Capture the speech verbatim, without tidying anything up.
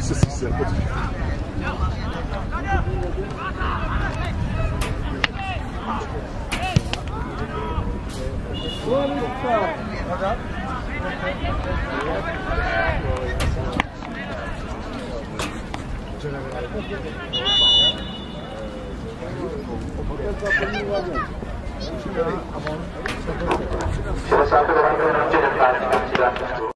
c'est c'est un peu Salah satu orang yang menunjukkan